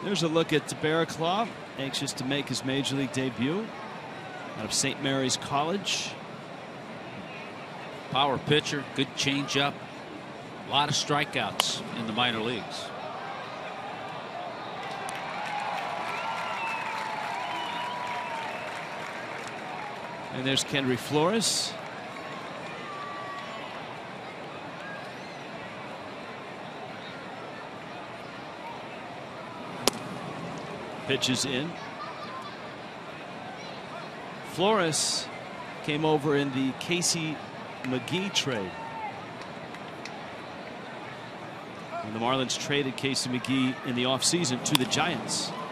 There's a look at Barraclough, anxious to make his major league debut out of St. Mary's College. Power pitcher, good changeup, a lot of strikeouts in the minor leagues. And there's Kendry Flores. Pitches in. Flores came over in the Casey McGee trade. When the Marlins traded Casey McGee in the offseason to the Giants.